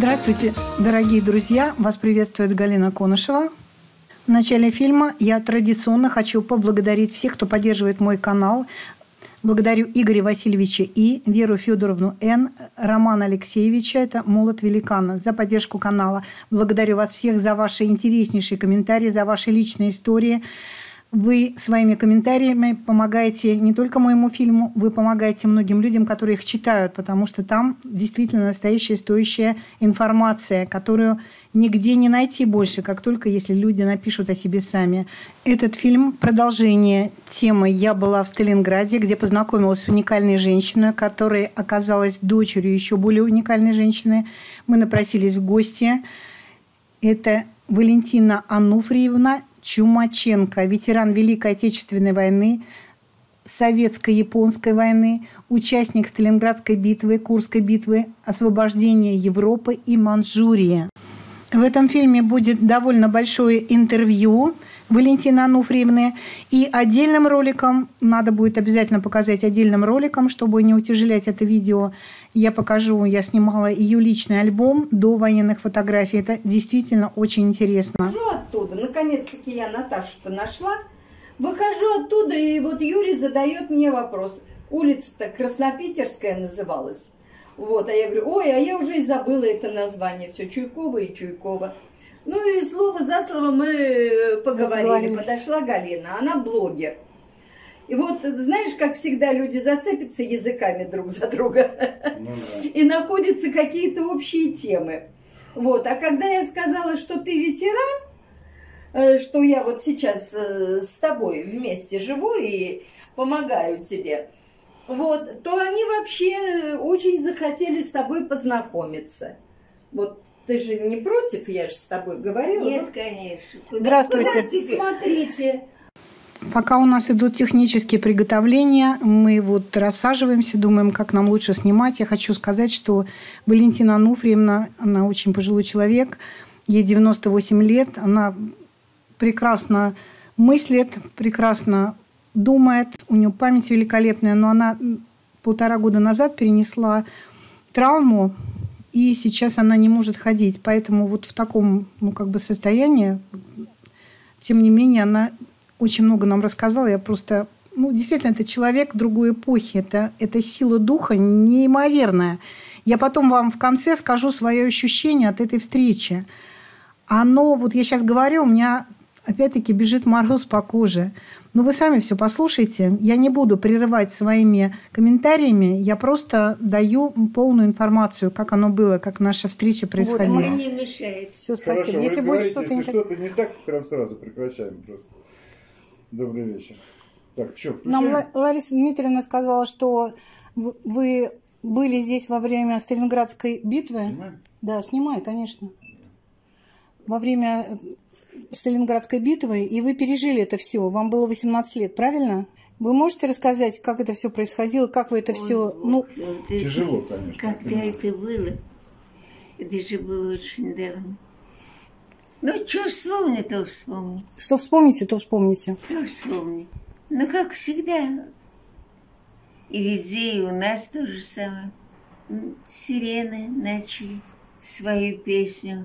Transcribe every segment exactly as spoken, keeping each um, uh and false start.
Здравствуйте, дорогие друзья! Вас приветствует Галина Конышева. В начале фильма я традиционно хочу поблагодарить всех, кто поддерживает мой канал. Благодарю Игоря Васильевича И, Веру Федоровну Н, Романа Алексеевича, это «Молот великана», за поддержку канала. Благодарю вас всех за ваши интереснейшие комментарии, за ваши личные истории. Вы своими комментариями помогаете не только моему фильму, вы помогаете многим людям, которые их читают, потому что там действительно настоящая стоящая информация, которую нигде не найти больше, как только если люди напишут о себе сами. Этот фильм – продолжение темы «Я была в Сталинграде», где познакомилась с уникальной женщиной, которая оказалась дочерью еще более уникальной женщины. Мы напросились в гости. Это Валентина Ануфриевна Чумаченко, ветеран Великой Отечественной войны, Советско-японской войны, участник Сталинградской битвы, Курской битвы, освобождения Европы и Манчжурии. В этом фильме будет довольно большое интервью Валентины Ануфриевны. И отдельным роликом, надо будет обязательно показать отдельным роликом, чтобы не утяжелять это видео, я покажу, я снимала ее личный альбом до военных фотографий. Это действительно очень интересно. Выхожу оттуда, наконец-таки я Наташу-то нашла. Выхожу оттуда, и вот Юрий задает мне вопрос. Улица-то Краснопитерская называлась. Вот, а я говорю, ой, а я уже и забыла это название. Все, Чуйкова и Чуйкова. Ну и слово за слово мы поговорили. Подошла Галина, она блогер. И вот, знаешь, как всегда, люди зацепятся языками друг за друга. Ну, да. И находятся какие-то общие темы. Вот. А когда я сказала, что ты ветеран, что я вот сейчас с тобой вместе живу и помогаю тебе, вот, то они вообще очень захотели с тобой познакомиться. Вот. Ты же не против, я же с тобой говорила. Нет, вот. Конечно. Куда, Здравствуйте. Куда, смотрите. Пока у нас идут технические приготовления, мы вот рассаживаемся, думаем, как нам лучше снимать. Я хочу сказать, что Валентина Ануфриевна, она очень пожилой человек, ей девяносто восемь лет, она прекрасно мыслит, прекрасно думает, у нее память великолепная, но она полтора года назад перенесла травму, и сейчас она не может ходить. Поэтому вот в таком, ну, как бы состоянии, тем не менее, она очень много нам рассказала. Я просто... Ну, действительно, это человек другой эпохи. Это, это сила духа неимоверная. Я потом вам в конце скажу свое ощущение от этой встречи. Оно, вот я сейчас говорю, у меня опять-таки бежит мороз по коже. Но вы сами все послушайте. Я не буду прерывать своими комментариями. Я просто даю полную информацию, как оно было, как наша встреча происходила. Вот, не мешает. Все, спасибо. Хорошо, если вы будет говорите, что-то если не что-то не так, прям сразу прекращаем просто. Добрый вечер. Так, что, Нам включаем? Лариса Дмитриевна сказала, что вы были здесь во время Сталинградской битвы. Снимаем? Да, снимай, конечно. Во время Сталинградской битвы, и вы пережили это все. Вам было восемнадцать лет, правильно? Вы можете рассказать, как это все происходило, как вы это все... Ну... Тяжело, конечно. Когда это было? Это же было очень давно. Ну, что вспомни, то вспомни. Что вспомните, то вспомните. Что вспомни. Ну, как всегда. И везде, и у нас то же самое. Сирены начали свою песню.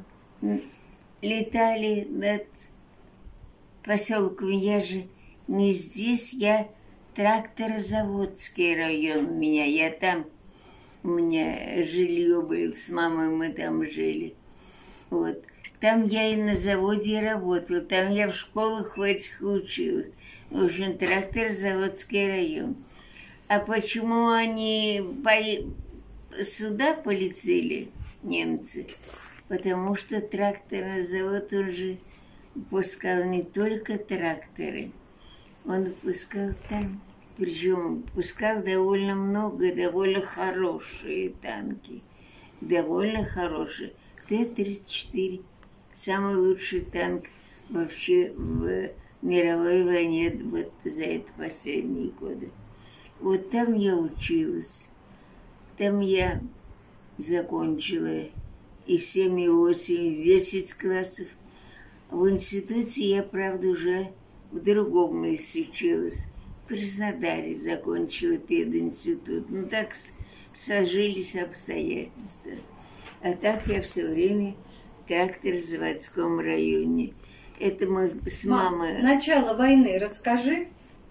Летали над поселком. Я же не здесь, я тракторозаводский район у меня. Я там, у меня жилье было с мамой, мы там жили. Вот. Там я и на заводе работала, там я в школах в этих училась. В общем, тракторозаводский район. А почему они по... сюда полетели, немцы? Потому что тракторный завод, он же пускал не только тракторы, он пускал там, причем пускал довольно много, довольно хорошие танки, довольно хорошие. Т тридцать четыре. Самый лучший танк вообще в мировой войне вот за это последние годы. Вот там я училась. Там я закончила и семь, и восемь, и десять классов. В институте я, правда, уже в другом месте училась. В Краснодаре закончила пединститут. Ну, так сложились обстоятельства. А так я все время в тракторозаводском районе. Это мы с мамой... Начало войны расскажи.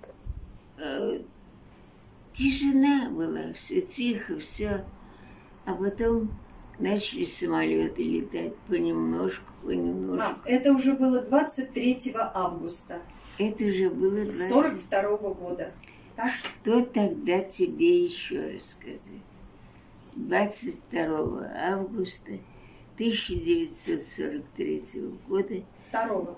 Тишина была, все тихо, все. А потом начали самолеты летать понемножку, понемножку. Мам, это уже было двадцать третьего августа. Это уже было двадцать... сорок второго года. Так? Что тогда тебе еще рассказать? двадцать второго августа тысяча девятьсот сорок третьего года. Второго.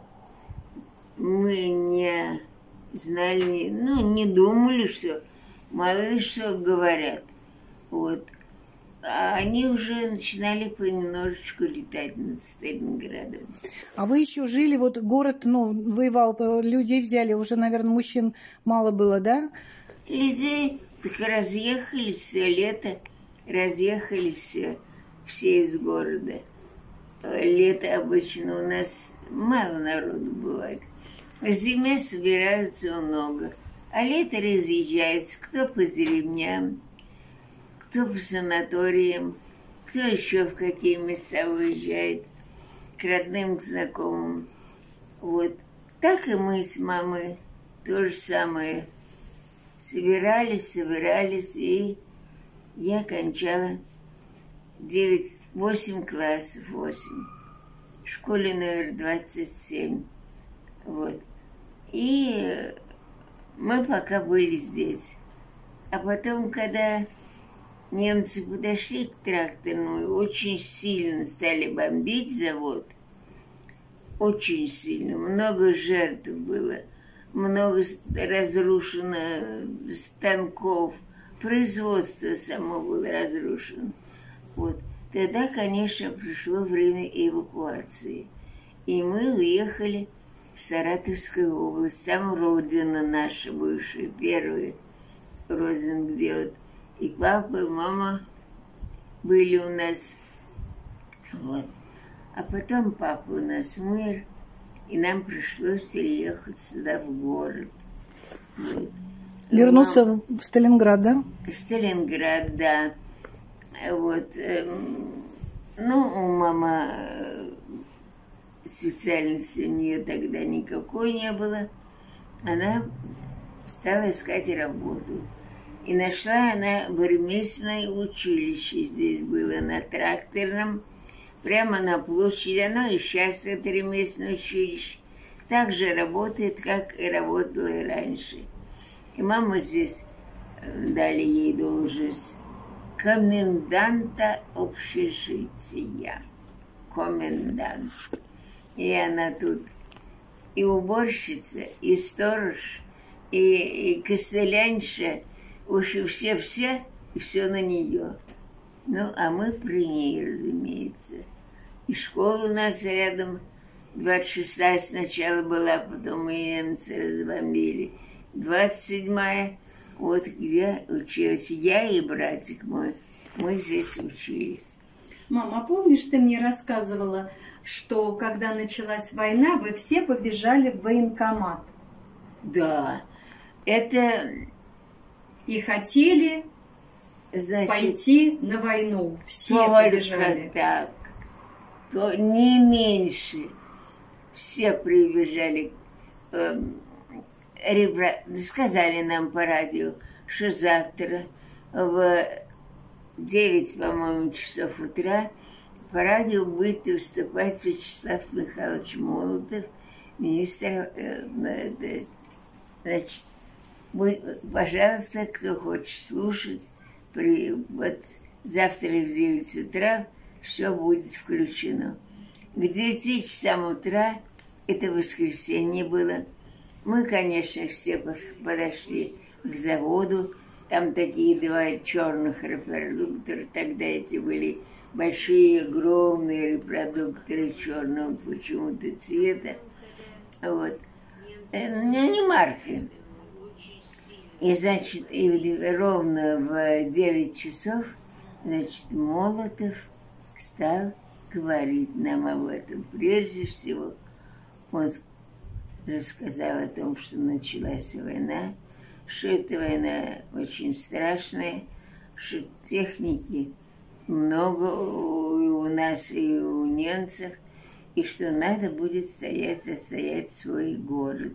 Мы не знали, ну, не думали, что мало ли что говорят. Вот. А они уже начинали понемножечку летать над Сталинградом. А вы еще жили, вот город, ну, воевал, людей взяли, уже, наверное, мужчин мало было, да? Людей так разъехались все лето, разъехались все, все из города. Лето обычно у нас мало народу бывает. В зиме собираются много, а лето разъезжается кто по деревням, кто по санаториям, кто еще в какие места уезжает, к родным, к знакомым. Вот. Так и мы с мамой то же самое. Собирались, собирались, и я кончала девять, восемь классов, восемь. В школе номер двадцать семь. Вот. И мы пока были здесь. А потом, когда немцы подошли к тракторному, очень сильно стали бомбить завод. Очень сильно. Много жертв было. Много разрушено станков. Производство само было разрушено. Вот. Тогда, конечно, пришло время эвакуации. И мы уехали в Саратовскую область. Там родина наша бывшая, первая родина, где вот и папа, и мама были у нас. Вот. А потом папа у нас умер, и нам пришлось переехать сюда, в город. Вот. Вернуться Мама... в Сталинград, да? В Сталинград, да. Вот. Ну, мама, специальности у нее тогда никакой не было. Она стала искать работу. И нашла она бурмистное училище. Здесь было на тракторном, прямо на площади. Оно и сейчас это ремесленное училище. Так же работает, как и работала и раньше. И мама здесь дали ей должность коменданта общежития. Комендант. И она тут и уборщица, и сторож, и, и костылянша. В общем, все-все, и все на нее. Ну, а мы при ней, разумеется. И школа у нас рядом, двадцать шестая сначала была, потом и немцы разбомбили. двадцать седьмая, вот где училась я и братик мой. Мы здесь учились. Мама, помнишь, ты мне рассказывала, что когда началась война, вы все побежали в военкомат? Да, это... И хотели, значит, пойти на войну. Все побежали. Так, то не меньше. Все прибежали. Ребята сказали нам по радио, что завтра в девять, по-моему, часов утра по радио будет выступать Вячеслав Михайлович Молотов, министр, значит, пожалуйста, кто хочет слушать, при, вот завтра в девять утра все будет включено. К девяти часам утра, это воскресенье было, мы, конечно, все подошли к заводу. Там такие два черных репродуктора, тогда эти были большие, огромные репродукторы черного почему-то цвета. Вот. Не марки. И, значит, и ровно в девять часов, значит, Молотов стал говорить нам об этом. Прежде всего, он рассказал о том, что началась война, что эта война очень страшная, что техники много у, у нас и у немцев, и что надо будет стоять, отстоять свой город.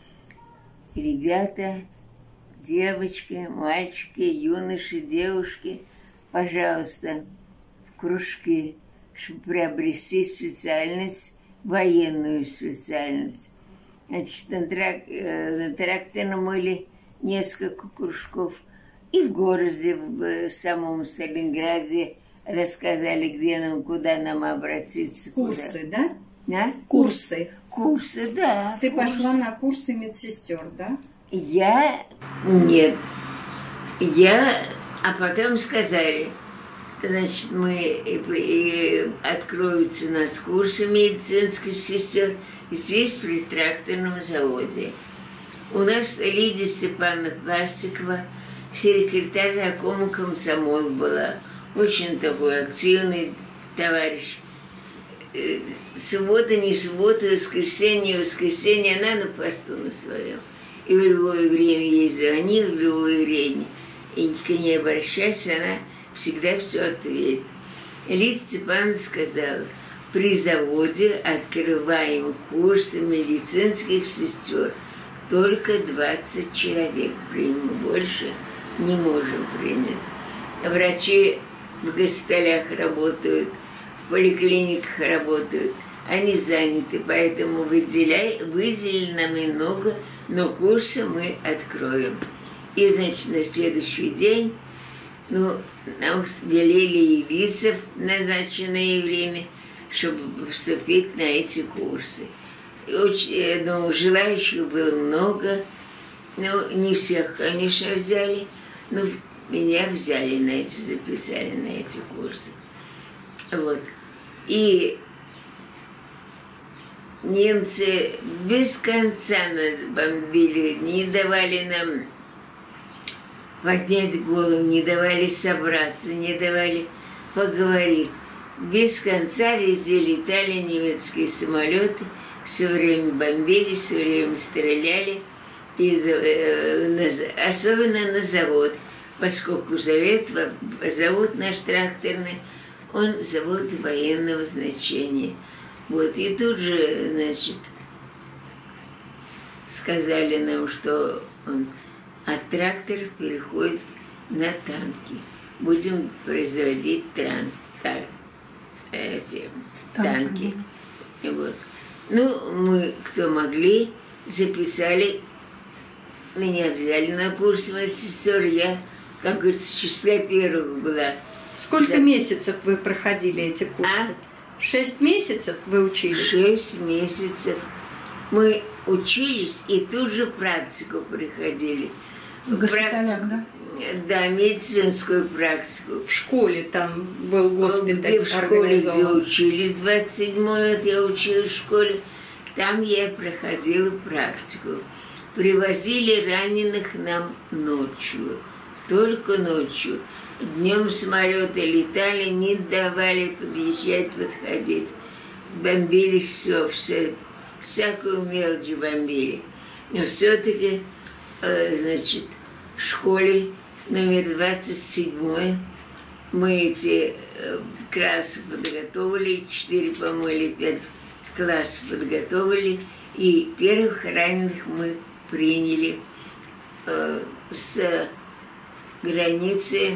И ребята, девочки, мальчики, юноши, девушки, пожалуйста, в кружки, чтобы приобрести специальность, военную специальность. Значит, на, трак, на тракторном были несколько кружков. И в городе, в самом Сталинграде рассказали, где нам, куда нам обратиться. Курсы, куда. да? А? Курсы. Курсы, да. Ты курсы. пошла на курсы медсестер, да? Я нет. Я, а потом сказали, значит, мы и, и откроются у нас курсы медицинских сестер здесь, при тракторном заводе. У нас Лидия Степановна Пластикова, секретарь райкома комсомол была, очень такой активный товарищ. Суббота, не суббота, воскресенье, воскресенье, она на посту на своем. И в любое время ей звонил, в любое время. И к ней обращайся, она всегда все ответит. Лидия Степановна сказала, при заводе открываем курсы медицинских сестер. Только двадцать человек примем, больше не можем принять. Врачи в госпиталях работают, в поликлиниках работают. Они заняты, поэтому выделяй, выделили нам и много, но курсы мы откроем. И, значит, на следующий день, ну, нам велели явиться в назначенное время, чтобы поступить на эти курсы. Очень, ну, желающих было много, но не всех, конечно, взяли, но меня взяли на эти, записали на эти курсы. Вот. И немцы без конца нас бомбили, не давали нам поднять голову, не давали собраться, не давали поговорить. Без конца везде летали немецкие самолеты, все время бомбили, все время стреляли, и, э, особенно на завод, поскольку завод, завод наш тракторный, он завод военного значения. Вот, и тут же, значит, сказали нам, что он от тракторов переходит на танки. Будем производить тран, так, эти танки. танки. Вот. Ну, мы, кто могли, записали, меня взяли на курс медсестер, я, как говорится, в числе первых была. Сколько За... месяцев вы проходили эти курсы? А? Шесть месяцев вы учились? Шесть месяцев. Мы учились и тут же практику приходили. В госпиталях, да? Да, медицинскую практику. В школе там был госпиталь где в школе, где учились, двадцать седьмой лет я училась в школе, там я проходила практику. Привозили раненых нам ночью, только ночью. Днем самолеты летали, не давали подъезжать, подходить. Бомбили все, все, всякую мелочь бомбили. Но все-таки, значит, в школе номер двадцать семь мы эти классы подготовили, четыре, по-моему, или пять классов подготовили, и первых раненых мы приняли э, с границы,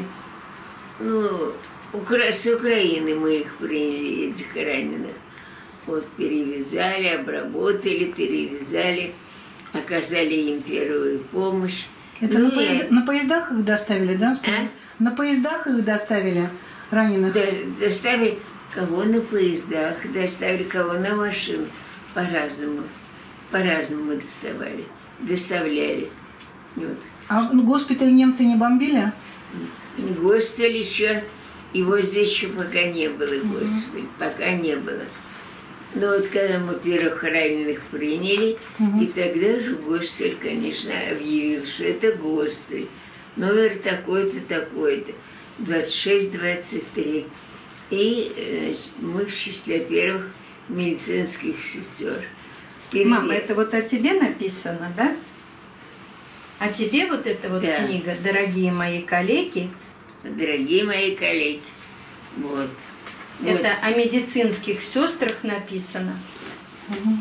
ну, Укра... с Украины мы их приняли, этих раненых. Вот, перевязали, обработали, перевязали, оказали им первую помощь. Это ну, на, поезд... я... на поездах их доставили, да? А? На поездах их доставили раненых? Да, доставили кого на поездах, доставили кого на машинах. По-разному. По-разному доставали. Доставляли. Вот. А госпиталь немцы не бомбили? Госпиталь еще, его здесь еще пока не было, госпиталь, угу. пока не было. Но вот когда мы первых раненых приняли, угу. и тогда же госпиталь, конечно, объявил, что это госпиталь. Номер такой-то, такой-то, двадцать шесть двадцать три. И, значит, мы в числе первых медицинских сестер. Впереди. Мама, это вот о тебе написано, да? А тебе вот эта вот да. книга «Дорогие мои коллеги». Дорогие мои коллеги. Вот. Это Вот. о медицинских сестрах написано. Угу.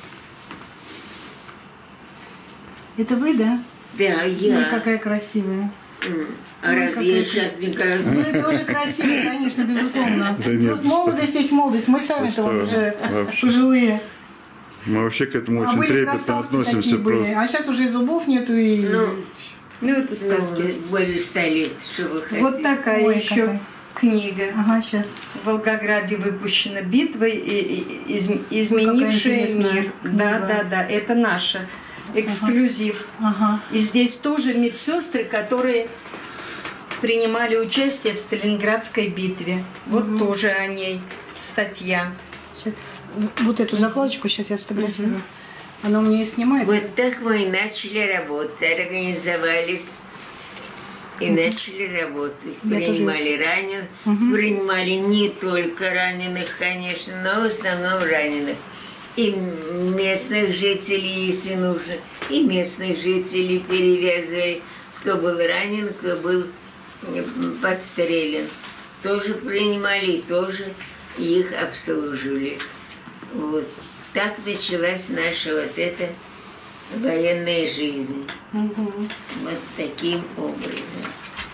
Это вы, да? Да, я. Ой, какая красивая. М. А Ой, разве какая я сейчас не Ну, красивая? это тоже красиво, конечно, безусловно. Да нет, Тут молодость есть молодость. Мы сами-то что вот вы, уже вообще. пожилые. Мы вообще к этому А очень были трепетно красавцы относимся такие были. просто. А сейчас уже и зубов нету, и... Ну, Ну, это сказки. ну, более ста лет, что вы хотите. Вот такая Ой, еще какая. книга. Ага, сейчас. В Волгограде выпущена битва, и, и- из- какая изменившая интересная мир. книга. Да, да, да, это наша. Эксклюзив. Ага. И здесь тоже медсестры, которые принимали участие в Сталинградской битве. Вот тоже о ней статья. Сейчас. Вот эту закладочку сейчас я сфотографирую. Она у меня и снимает. Вот так мы и начали работать, организовались и начали работать. Я тоже Принимали раненых, принимали не только раненых, конечно, но в основном раненых. И местных жителей, если нужно, и местных жителей перевязывали. Кто был ранен, кто был подстрелен. Тоже принимали и тоже их обслуживали. Вот. Так началась наша вот эта военная жизнь. Угу. Вот таким образом.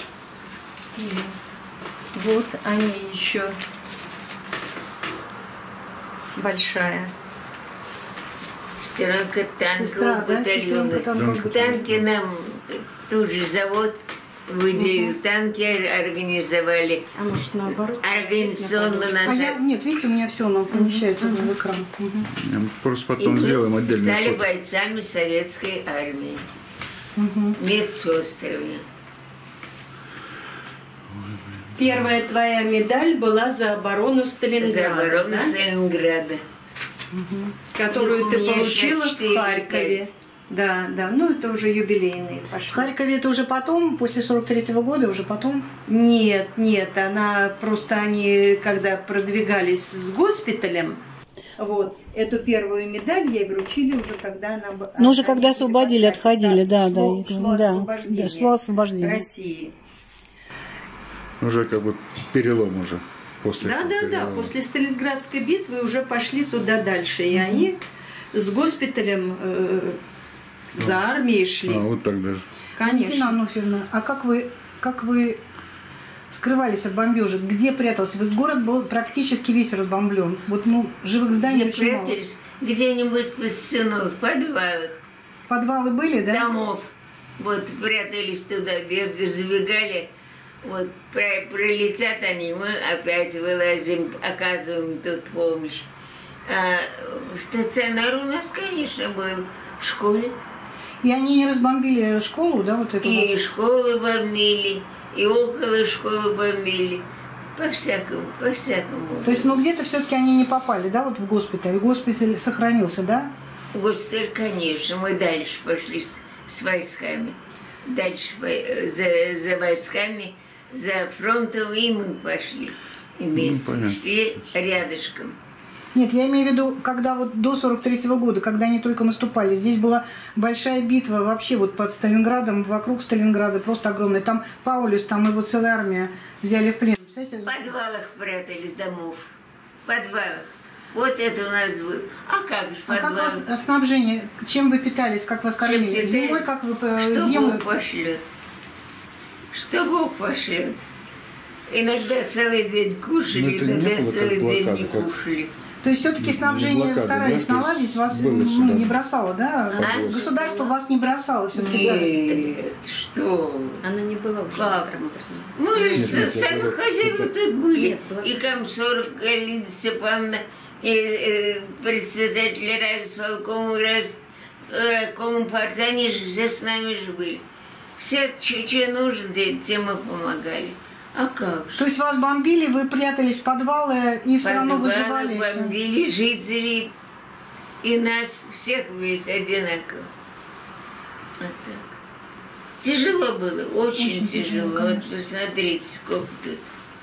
Вот они еще большая. Сестренка Сестра, танкового да? батальона. Сестренка танкового Танки нам тут же завод выделил, танки организовали. А может наоборот? Организационно А нас... я, нет, видите, у меня все, оно помещается в экран. Мгм. Мы Просто И потом мы сделаем отдельное стали фото. бойцами советской армии, Мгм. медсестрами. Первая твоя медаль была за оборону За Сталинграда, оборону да? Сталинграда. Которую У ты меня получила сейчас в четыре, Харькове. пять. Да, да, ну это уже юбилейные пошли. В Харькове это уже потом, после сорок третьего года, уже потом? Нет, нет, она просто они, когда продвигались с госпиталем, вот, эту первую медаль ей вручили уже, когда она... б- Ну, уже они когда освободили, отходили, отходили, да, да. шло, шло да, освобождение да, шло освобождение. России. Уже как бы перелом уже. После Да, этого да, да, перелома. после Сталинградской битвы уже пошли туда дальше, и они с госпиталем э, за армией шли. А, вот так даже. Валентина Конечно. Ануфьевна, а как вы, как вы скрывались от бомбежек? Где прятался? Вот город был практически весь разбомблен. Вот, ну, живых зданий Где очень мало. прятались? Где-нибудь под стеной, в подвалах. Подвалы были, да? Домов. Вот прятались туда, бегали, забегали. Вот про- пролетят они, мы опять вылазим, оказываем тут помощь. А стационар у нас, конечно, был в школе. И они не разбомбили школу, да, вот эту? И вашу? школы бомбили, и около школы бомбили. По-всякому, по-всякому. То есть, ну, где-то все-таки они не попали, да, вот в госпиталь? Госпиталь сохранился, да? Госпиталь, конечно, мы дальше пошли с, с войсками. Дальше по- за, за войсками, за фронтом, и мы пошли вместе. Ну, понятно. Шли рядышком. Нет, я имею в виду, когда вот до сорок третьего года, когда они только наступали, здесь была большая битва вообще вот под Сталинградом, вокруг Сталинграда, просто огромная. Там Паулюс, там его целая армия взяли в плен. В Представляете? подвалах прятались домов. В подвалах. Вот это у нас было. А как же в А как подвалах? вас снабжение? Чем вы питались? Как вас кормили? питались? Зимой как вы э, Что зиму? Бог пошлет? Что Бог пошлет? Иногда целый день Ну, кушали, это не иногда было как целый день блокада, не как- кушали. То есть все-таки Не снабжение блокада, старались да? То есть наладить, вас было ну, сюда. не бросало, да? А? Государство вас не бросало все-таки. Нет, что вы. Она не была уже. Как? транспортной. Мы же Нет, нет, сами это- хозяева это- тут были. Нет, была. И комсорг Галина Степановна, и э, председатель райисполкома, раз, райкома партии, они же все с нами же были. Все, что нужно, тем мы помогали. А как же? То есть вас бомбили, вы прятались в подвалы и все равно Подвалы выживали? бомбили жителей, и нас всех весь одинаково. Вот так. Тяжело было, очень, Очень тяжело. тяжело, Вот посмотрите, сколько тут.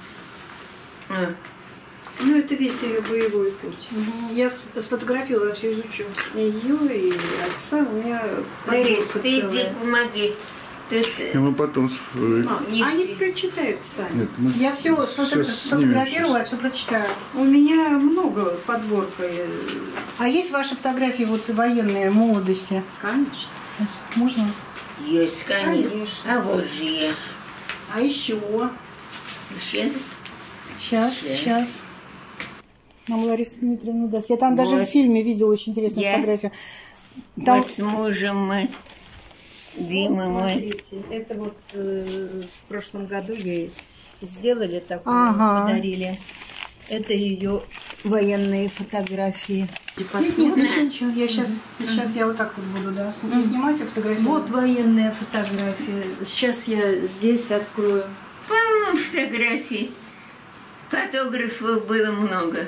А. Ну, это весь ее боевой путь. Мгм. Я с- сфотографировала, все изучу. Ее и отца у меня Борис, подборка ты иди целая. помоги. Тут... И мы потом... э, А, Не они все. прочитают сами. Нет, мы Я все сейчас сфотографировала, все прочитаю. У меня много подборка. э, А есть ваши фотографии вот военные, молодости? Конечно. Можно? Есть, конечно. Конечно. А вот же я. А еще? Еще Сейчас, Сейчас. сейчас. Нам Лариса Дмитриевна даст. Я там даже Вот. в фильме видела очень интересную Я- фотографию. Там... Вот с мужем мы. Дима Вот, мой. смотрите, это вот э, в прошлом году ей сделали такую, Ага. подарили. Это ее военные фотографии. И Нет, нет, посмотрим. ничего, ничего. Я сейчас, сейчас я вот так вот буду, да. Не снимать, а фотографировать. Вот военная фотография. Сейчас я здесь открою. Полно фотографий. Фотографов было много.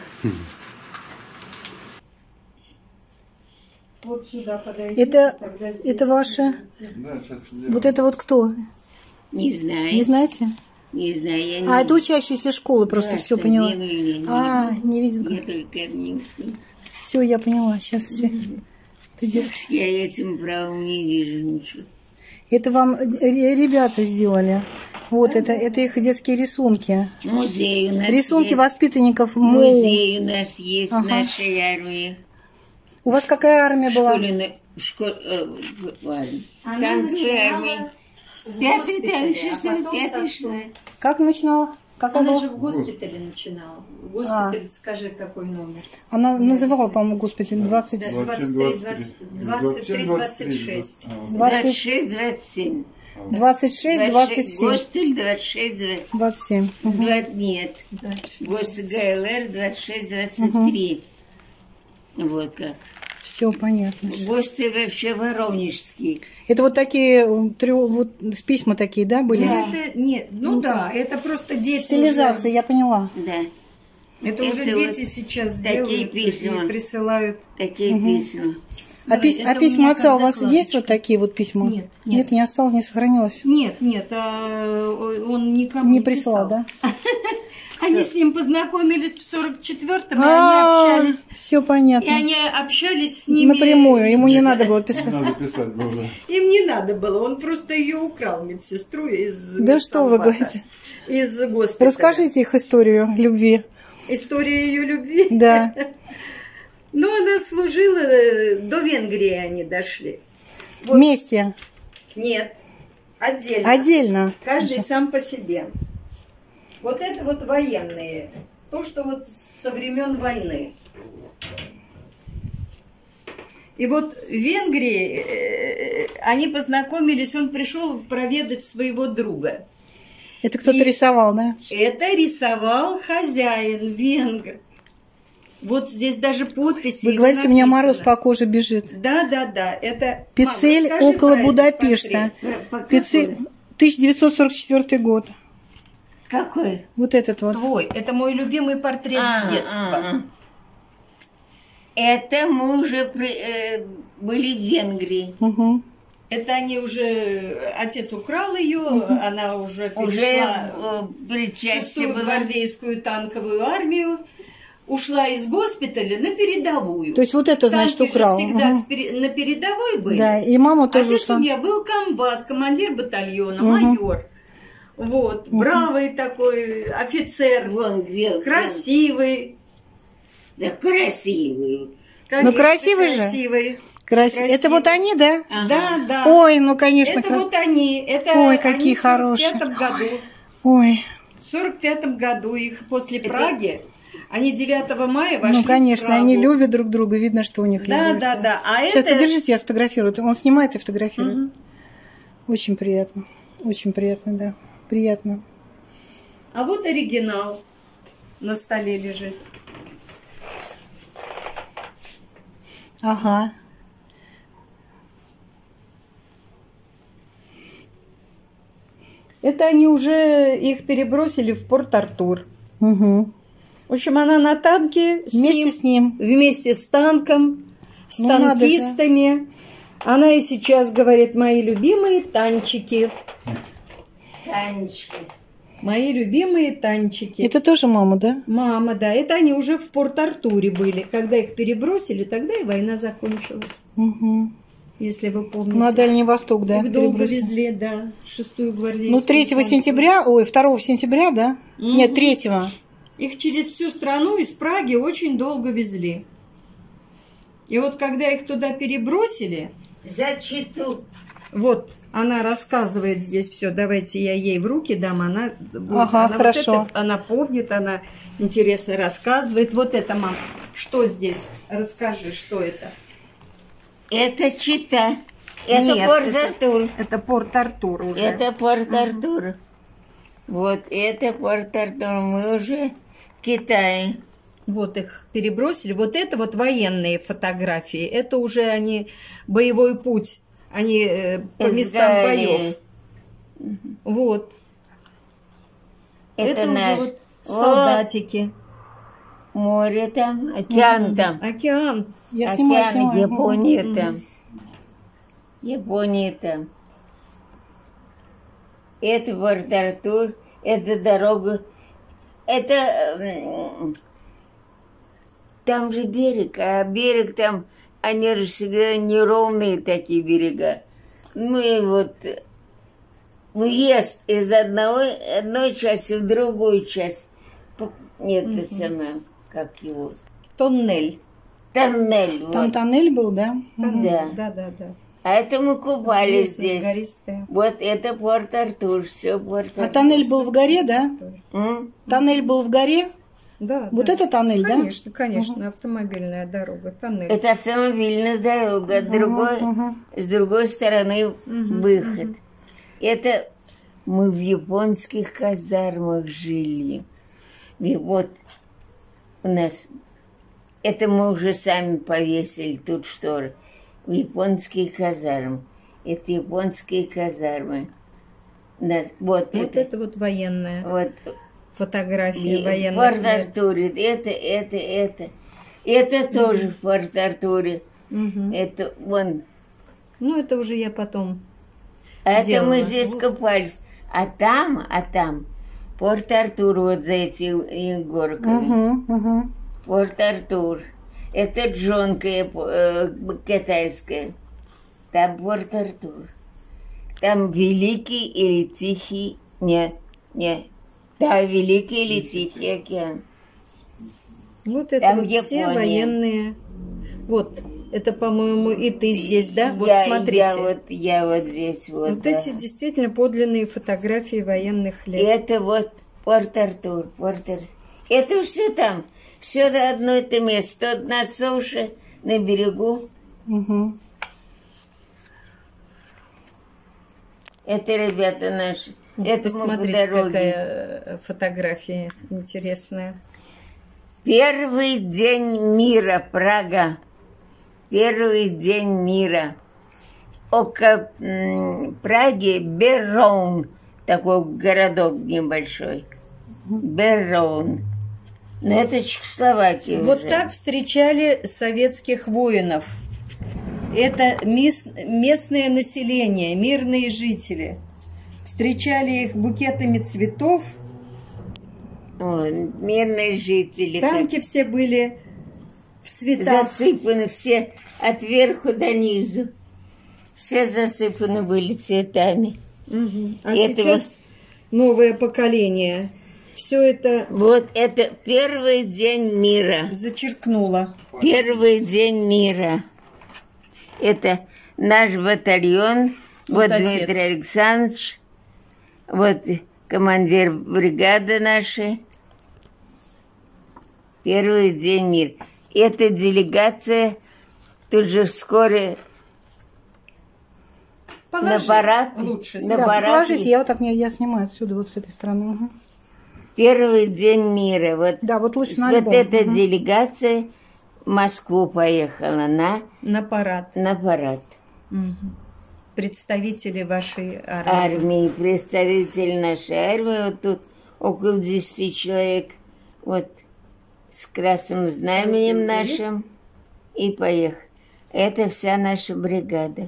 Вот сюда подойдите. Это, тогда здесь это ваше... сидите. Да, сейчас сделаем. Вот это вот кто? Не знаю. Не знаете? Не знаю. Я не... А, это учащиеся школы, просто Да, все да, поняла. Диму я не А, видела. не видела. Я только одним. Все, я поняла. Сейчас все. Я этим правом не вижу ничего. Это вам ре- ребята сделали. Вот, это, это их детские рисунки. Музей у нас Рисунки есть. воспитанников МОУ. Музей у нас есть Ага. нашей армии. У вас какая армия В была? школе, на- в школе, э, в- в армии. Она Танковой начинала армии. в Пятый, госпитале, пятый, а шестой, потом пятый, со- шестой. Как начинала? Как она, Она была? же в госпитале начинала. В госпитале, скажи, какой номер. Она называла, по-моему, госпиталь двадцать... Да. двадцать двадцать три, двадцать три. двадцать три, двадцать шесть. А, двадцать двадцать, шесть, двадцать семь. двадцать шесть, двадцать семь. Гостель двадцать шесть, двадцать. двадцать семь. Мгм. Два- Нет. Гостель ГЛР двадцать шесть, двадцать три. Вот как. Все понятно. Гостель вообще воронежский. Это вот такие э, трё- вот письма такие, да, были? Ну, это, нет, ну да, это просто дети Стилизация, уже, я поняла. Да. это уже Это дети вот сейчас такие делают письма. и присылают. Такие письма. А, Да, пись- это а у письма меня отца как у вас закладочка. есть вот такие вот письма? Нет, Нет, нет. не осталось, не сохранилось. Нет, нет, а, он никому Не не прислал, писал. да? Они с ним познакомились в сорок четвёртом, и А, они общались. все И понятно. они общались с ними. Напрямую, ему не надо было писать. Надо писать было, да. Им не надо было, он просто ее украл, медсестру, из Да что вы Самбата, говорите? из госпиталя. Расскажите их историю любви. История ее любви. Да. Ну, она служила, э, до Венгрии они дошли. Вот. Вместе, Нет, отдельно. отдельно. Каждый сам по себе. Вот это вот военные. То, что вот со времен войны. И вот в Венгрии э, они познакомились, он пришел проведать своего друга. Это кто-то И- рисовал, да? Это рисовал хозяин, венгр. Вот здесь даже подписи. Вы его говорите, у меня написано. мороз по коже бежит. Да, да, да. Это Пиццель Мама, расскажи около про этот Будапешта. портрет. По- по Пиццель, какой? тысяча девятьсот сорок четвёртый год. Какой? Вот этот вот. Твой. Это мой любимый портрет А, с детства. а, а. Это мы уже при- э, были в Венгрии. Угу. Это они уже... Отец украл ее, она уже Уже перешла э, в причастие шестую было. гвардейскую танковую армию, ушла из госпиталя на передовую. То есть вот это, значит, Танки же украл. всегда Мгм. в пере- на передовой были. Да, и мама тоже Отец у ушла. меня был комбат, командир батальона, Мгм. майор. Вот, бравый такой офицер, Вон где. красивый. Да, красивый. Конечно, красивый же. красивый. Красиво. красиво. Это вот они, да? Ага. Да, да. Ой, ну, конечно. это кра- вот они. Это Ой, какие они в сорок хорошие. пятом году. Ой, В сорок пятом году их после Праги, они девятого мая вошли ну, в конечно, они Прагу. любят друг друга. Видно, что у них Да, любовь. да, да. А Сейчас, это... подержите, я сфотографирую. Он снимает и фотографирует. Мгм. Очень приятно. Очень приятно, да. Приятно. А вот оригинал на столе лежит. Ага. Это они уже их перебросили в Порт-Артур. Угу. В общем, она на танке с Вместе ним, с ним. вместе с танком, с Ну, надо же. танкистами. Она и сейчас говорит: мои любимые танчики. Танечка. Мои любимые танчики. Это тоже мама, да? Мама, да, это они уже в Порт-Артуре были. Когда их перебросили, тогда и война закончилась. Угу. если вы помните. На Дальний Восток, да? Их долго перебросили. везли, да, шестую гвардейскую. Ну, третьего сентября, ой, второго сентября, да? Угу. Нет, третьего. Их через всю страну из Праги очень долго везли. И вот когда их туда перебросили... За Читу. Вот, она рассказывает здесь все. Давайте я ей в руки дам. Она, будет, ага, она, хорошо. Вот это, она помнит, она интересно рассказывает. Вот это, мам, что здесь? Расскажи, что это? Это Чита. Это Нет, Порт-Артур. Это, это Порт-Артур уже. Это Порт-Артур. Угу. Вот это Порт-Артур. Мы уже в Китае. Вот их перебросили. Вот это вот военные фотографии. Это уже они боевой путь. Они э, по Из местам Галии. боев. Вот. Это, это наш. уже вот солдатики. Море там, океан Угу. там. Океан. Я океан, снимаю, снимаю. Япония Угу. там. Япония там. Это Порт-Артур, это дорога. Это... Там же берег, а берег там, они же всегда неровные такие берега. Ну и вот въезд из одного, одной части в другую часть. Нет, Мгм. это самое, как его? Тоннель. Тоннель. Там Вот. тоннель был, да? Мгм. Да. Да, да, да. А это мы купались здесь. Гористая. Вот это Порт-Артур, все Порт-Артур. А тоннель был в горе, да? М? Тоннель был в горе? Да, Вот да. это тоннель, да? Конечно, конечно, автомобильная дорога, тоннель. Это автомобильная дорога, а другой, ага. с другой стороны Мгм, выход. Это мы в японских казармах жили. И вот у нас, это мы уже сами повесили тут шторы. В японские казармы. Это японские казармы. Нас, вот, Вот это, это вот военная вот фотография и в военных. Порт-Артуре. Это, это, это. Это тоже в Порт-Артуре. Мгм. Это вон. Ну, это уже я потом. А это делала. мы здесь Вот. купались. А там, а там Порт-Артур вот за этими горками. Угу, угу. Порт-Артур. Это джонка э, китайская. Там Порт-Артур. Там Великий или Тихий... Нет, нет. Да, Великий или Тихий океан. Вот это Там вот все Япония. военные. Вот, это, по-моему, и ты здесь, да? Вот Я- смотрите. Я вот, я вот здесь вот. Вот да. эти действительно подлинные фотографии военных лет. Это вот Порт-Артур. Порт-Артур. Это все там. Все до одно это место. Тут на суше, на берегу. Угу. Это ребята наши. Это мы по Посмотрите, дороге. какая э, фотография интересная. Первый день мира, Прага. Первый день мира. Около м, Праги Берон, такой городок небольшой. Берон. Но это Чехословакия Вот уже. так встречали советских воинов. Это мис- местное население, мирные жители. Встречали их букетами цветов. Ой, мирные жители. так Танки все были в цветах. засыпаны все от верху до низу. Все засыпаны были цветами. Мгм. А Это сейчас новое поколение все это Вот это первый день мира. зачеркнуло. Первый день мира. Это наш батальон. Вот Вот, отец. Дмитрий Александрович. Вот командир бригады нашей. Первый день мира. Эта делегация тут же вскоре Положи. на парад. Лучше. На Да, парад положите, и- я вот так не, я снимаю отсюда, вот с этой стороны. Угу. Первый день мира. Вот, Да, вот лучше на вот альбом. эта Мгм. делегация в Москву поехала на, На парад. на парад. Мгм. Представители вашей армии. Армии, представители нашей армии, вот тут около десяти человек, вот с красным знаменем нашим, и поехали. Это вся наша бригада.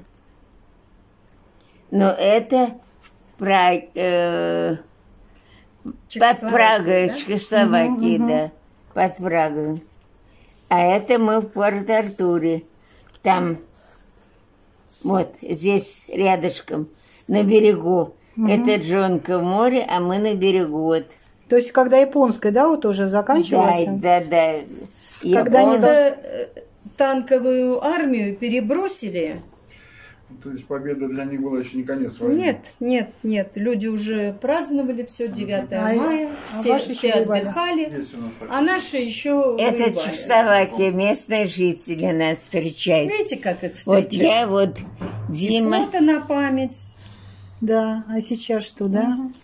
Но это Праг, э, под Чехословакия, Прагой, да? Чехословакии, Мгм, мгм. да, под Прагой. А это мы в Порт-Артуре. Там Вот здесь рядышком, на берегу. Угу. Это Джонка в море, а мы на берегу. Вот. То есть, когда японская, да, вот уже заканчивалась? Да, да, да. Когда они до... танковую армию перебросили. То есть победа для них была еще не конец войны? Нет, нет, нет. Люди уже праздновали все, девятое а мая, все, а все отдыхали, а наши еще Это воевали. Чехословакия, местные жители нас встречают. Видите, как их встречают? Вот я, вот Дима. И фото на память. Да, а сейчас что, да? Угу.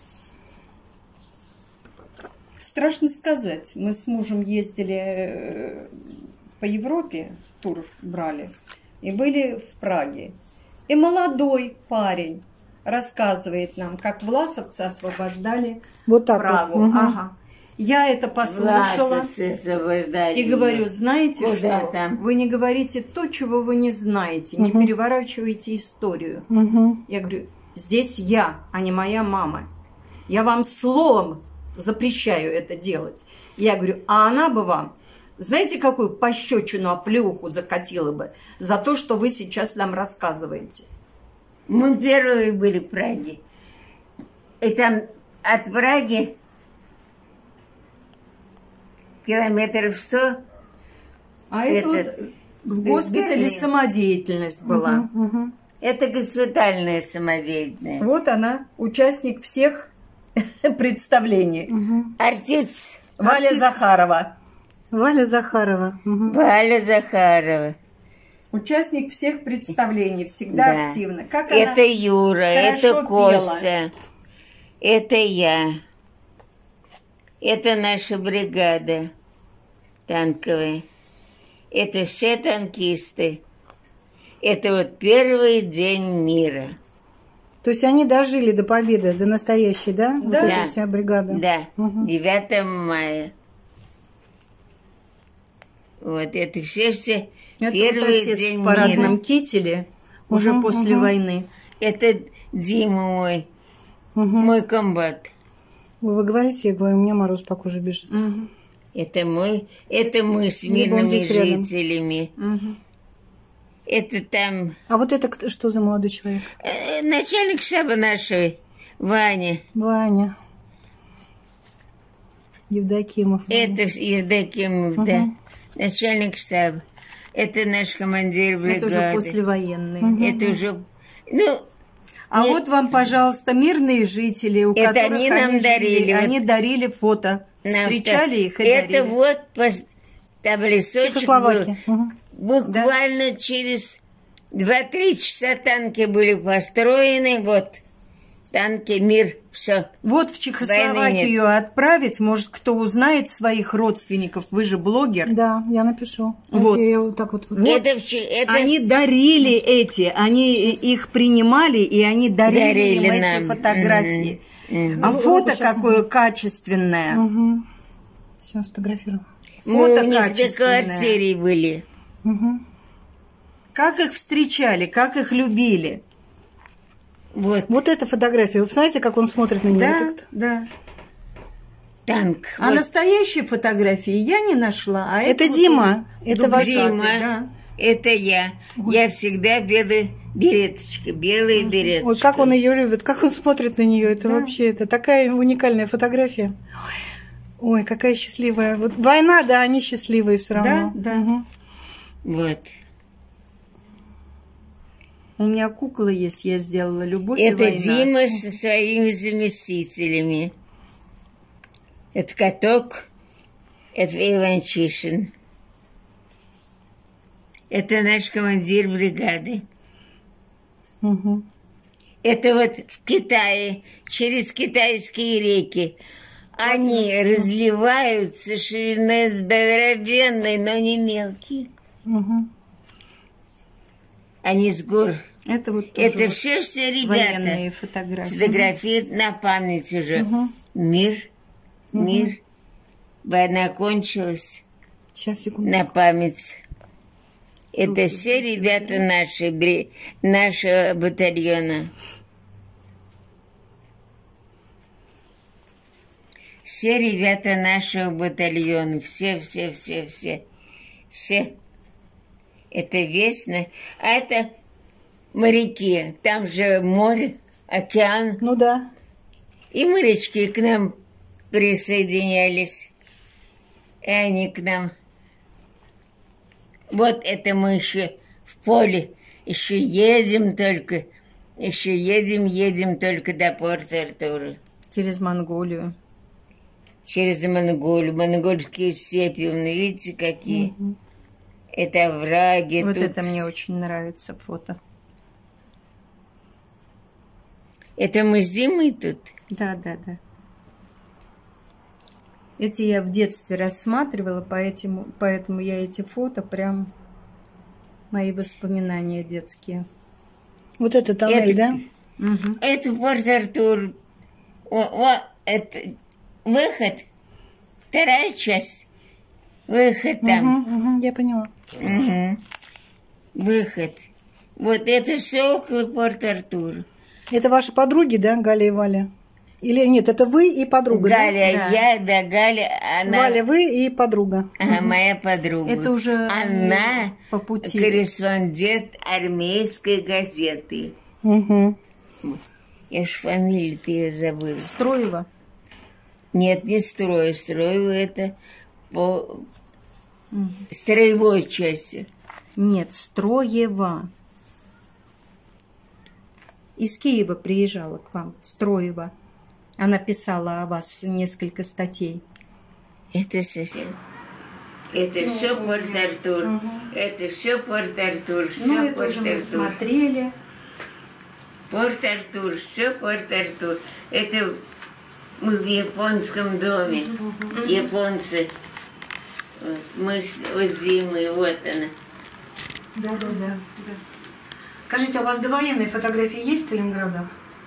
Страшно сказать. Мы с мужем ездили по Европе, тур брали, и были в Праге. И молодой парень рассказывает нам, как власовцы освобождали вот так Прагу. Вот. Угу. Ага. Я это послушала и говорю, знаете Куда что? там? Вы не говорите то, чего вы не знаете, угу. не переворачивайте историю. Угу. Я говорю, здесь я, а не моя мама. Я вам словом запрещаю это делать. Я говорю, а она бы вам, знаете, какую пощечину, оплеуху закатила бы за то, что вы сейчас нам рассказываете? Мы первые были в Праге. И там от Праги километров сто. А это вот в госпитале Берлин. Самодеятельность была. Угу, угу. Это госпитальная самодеятельность. Вот она, участник всех представлений. Угу. Артист. Валя Артист. Захарова. Валя Захарова. Угу. Валя Захарова. Участник всех представлений, всегда да. активно. Как это она Юра, это Костя, пела. Это я. Это наша бригада танковая. Это все танкисты. Это вот первый день мира. То есть они дожили до победы, до настоящей, да? Да. Вот да. эта вся бригада. Да, угу. девятого мая. Вот это все-все это первый вот отец день в парадном мира. Кителе уже угу, после угу. войны. Это Дима мой, угу. мой комбат. Вы, вы говорите, я говорю, у меня мороз по коже бежит. Угу. Это мы, это мы с Либо он мирными здесь рядом. жителями. Угу. Это там А вот это кто- что за молодой человек? э, начальник штаба нашей, Ваня. Ваня. Евдокимов. Ваня. Это Евдокимов, Угу. да. Начальник штаба. Это наш командир бригады. Это уже послевоенные. Угу. Это уже... Ну, А нет. вот вам, пожалуйста, мирные жители, у Это которых они нам жили, дарили. Они дарили фото. нам Встречали то- их и Это дарили. вот пос- там лесочек был. Чехословакия. Угу. Буквально через два-три часа танки были построены. Вот, танки, мир, все. Вот в Войны Чехословакию отправить, может, кто узнает своих родственников, вы же блогер. Да, я напишу. Вот. Я, я вот так вот. Вот. Это, в Че- это Они дарили эти, они их принимали, и они дарили, дарили им нам. эти фотографии. Мгм, мгм. А Ну, фото вот сейчас- какое качественное. Угу. Все, сфотографировала. Мы Фото у них до качественное. квартире были. Угу. Как их встречали, как их любили. Вот, Вот эта фотография. Вы посмотрите, как он смотрит на нее. Да, Это кто? да. танк. А Вот. настоящие фотографии я не нашла. А Это вот Дима. Это ваш дубликаты, Дима. да. Это я. Я всегда белая береточка, белая береточка. Ой, как он ее любит, как он смотрит на нее. Это Да. вообще это такая уникальная фотография. Ой, какая счастливая. Вот война, да, они счастливые все равно. Да, да. Мгм. Вот. У меня кукла есть, я сделала «Любовь и Это война». Дима со своими заместителями. Это каток. Это Иванчишин. Это наш командир бригады. Мгм. Это вот в Китае, через китайские реки. Они разливаются шириной здоровенной, но не мелкие. Мгм. Они с гор. Это вот тоже Это вот все-все военные ребята. фотографии. Фотографируют на память уже. Мгм. Мир, мир. Война кончилась. Сейчас, секунду. На память. Это все ребята наши, бри- нашего батальона. Все ребята нашего батальона. Все, все, все, все. Все. Это весь... на- А это моряки. Там же море, океан. Ну да. И морячки к нам присоединялись. И они к нам. Вот это мы еще в поле. Еще едем только. Еще едем, едем только до Порт-Артура. Через Монголию. Через Монголию. Монгольские степи, видите, какие. Угу. Это овраги. Вот тут... это мне очень нравится фото. Это мы зимой тут? Да, да, да. Эти я в детстве рассматривала, поэтому, поэтому я эти фото прям мои воспоминания детские. Вот это тоннель, это, да? Угу. Это Порт-Артур. О, о, это выход. Вторая часть. Выход там. Угу, угу, я поняла. Угу. Выход. Вот это все около Порт-Артура. Это ваши подруги, да, Галя и Валя? Или нет, это вы и подруга, Галя, да? я, да, Галя, она... Валя, вы и подруга. Ага, угу. Моя подруга. Это уже она по пути. Корреспондент армейской газеты. Угу. Я ж фамилию-то ее забыла. Строева? Нет, не Строева. Строева это по угу. строевой части. Нет, Строева. Из Киева приезжала к вам, Строева. Она писала о вас несколько статей. Это совсем. Это ну, все Порт-Артур. Угу. Это все Порт-Артур. Все ну, это Порт-Артур. уже мы смотрели. Порт-Артур, все Порт-Артур. Это мы в японском доме. Угу. Японцы. Вот. Мы с, с Димой, вот она. Да, да, да. да. Скажите, а у вас довоенные фотографии есть в Сталинграде?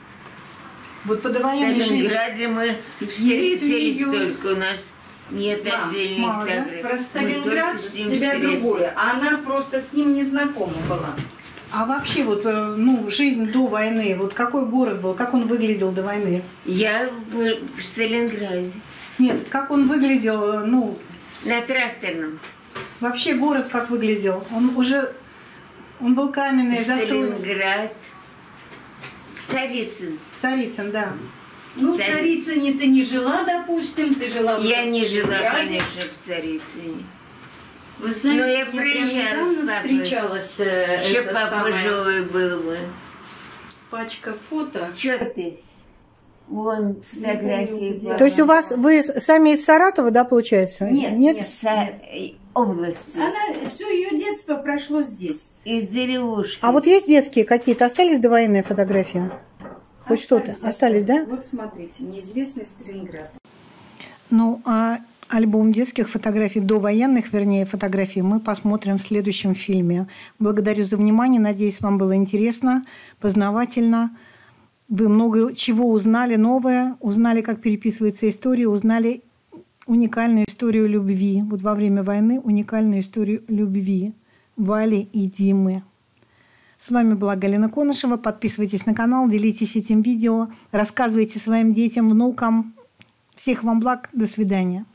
Вот по довоенной жизни. В Сталинграде мы встретились только, у нас нет да, отдельных фотографий. Про Сталинград тебя другое, а она просто с ним не знакома была. А вообще вот, ну, жизнь до войны, вот какой город был, как он выглядел до войны? Я в, в Сталинграде. Нет, как он выглядел, ну... На тракторном. Вообще город как выглядел? Он уже... Он был каменный, застроенный. Сталинград. Царицын. Царицын, да. Ну, в Царицыне ты не жила, допустим, ты жила в Я не жила, конечно, в Царицыне. Вы знаете, но я я прям недавно встречалась. Еще папа самое... живой был бы. Пачка фото. Че ты? Вон фотографии. То есть у вас, вы сами из Саратова, да, получается? Нет, нет. нет, Са... нет. Области. Она, все ее детство прошло здесь. Из деревушки. А вот есть детские какие-то? Остались довоенные фотографии? Хоть что-то? Остались, остались, да? Вот смотрите, неизвестный Сталинград. Ну, а альбом детских фотографий, довоенных, вернее, фотографий, мы посмотрим в следующем фильме. Благодарю за внимание. Надеюсь, вам было интересно, познавательно. Вы много чего узнали новое, узнали, как переписывается история, узнали уникальную историю любви. Вот во время войны уникальную историю любви Вали и Димы. С вами была Галина Конышева. Подписывайтесь на канал, делитесь этим видео, рассказывайте своим детям, внукам. Всех вам благ. До свидания.